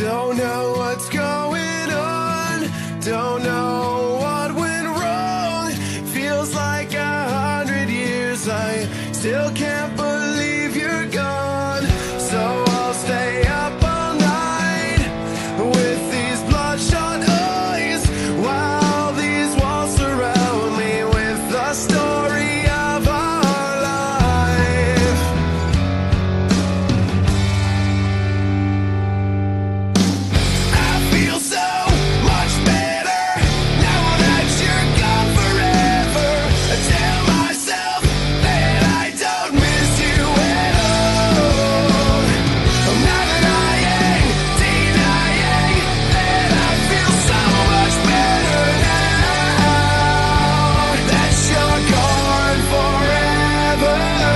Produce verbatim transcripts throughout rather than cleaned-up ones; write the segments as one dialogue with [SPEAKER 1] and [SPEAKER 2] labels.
[SPEAKER 1] Don't know what's going on, don't know what went wrong. Feels like a hundred years, I still can't believe you're gone. So I'll stay up all night with these bloodshot eyes, while these walls surround me with the story of our life. I feel so much better now that you're gone forever. I tell myself that I don't miss you at all. I'm not denying, denying that I feel so much better now that you're gone forever.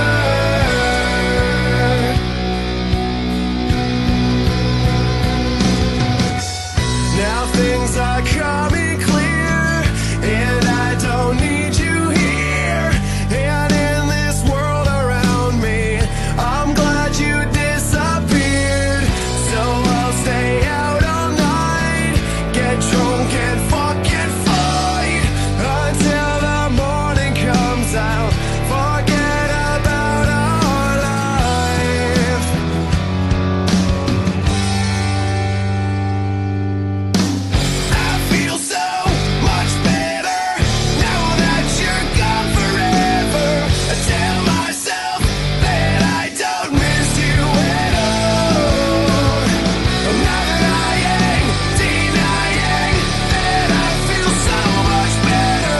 [SPEAKER 1] Now things are coming clear, and I don't need you here. And in this world around me, I'm glad you disappeared. So I'll stay out all night, get drunk and fucking fight until the morning comes out. Forget about our life. I feel so much better now that you're gone forever. I tell myself that I don't miss you at all. I'm not denying, denying that I feel so much better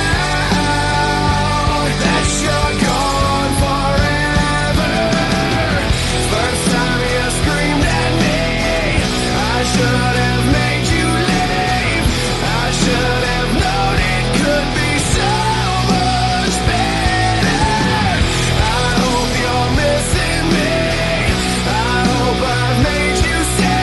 [SPEAKER 1] now that you're gone forever. First time you screamed at me, I should have made you leave. I should have known it could be so much better. I hope you're missing me. I hope I've made you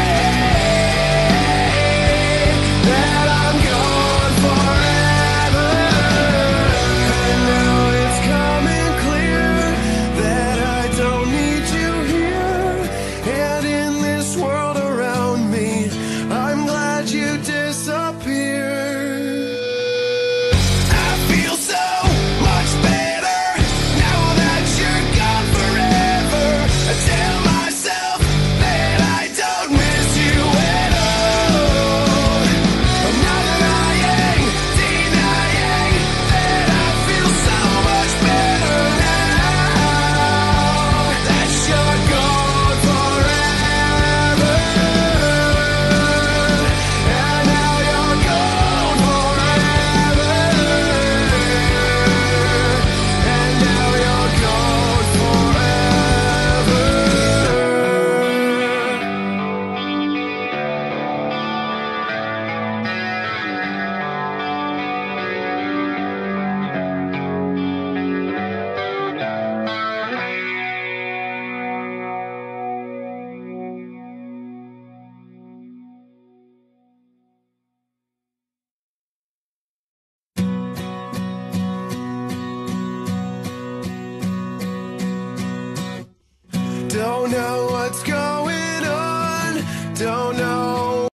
[SPEAKER 1] say that I'm gone forever. And now it's coming clear that I don't need you here. And in this world around me, I'm glad you disappeared. I feel so much better now that you're gone forever. I tell myself that I don't miss you at all. I'm not denying, denying that I feel so much better now that you're gone forever. And now you're gone forever. And now you're gone forever. Don't know